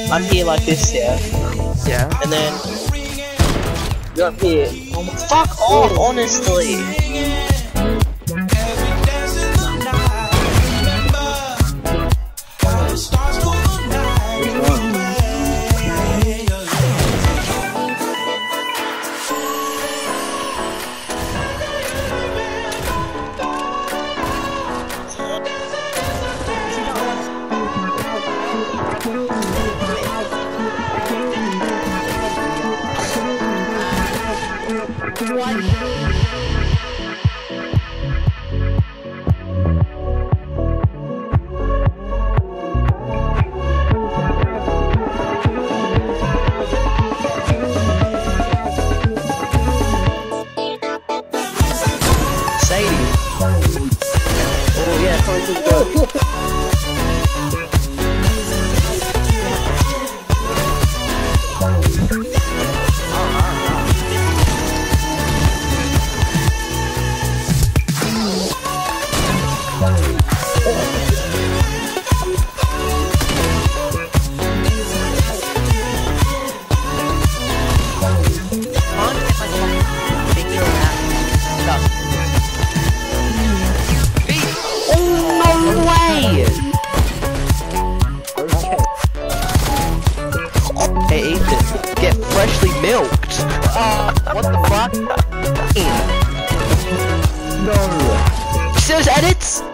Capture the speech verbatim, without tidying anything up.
I'm here like this, yeah? Yeah. And then... You're up here. Fuck off, honestly! Oh yeah, probably should go. Hey Ethan, get freshly milked! Uh, what the fuck? No. Serious edits?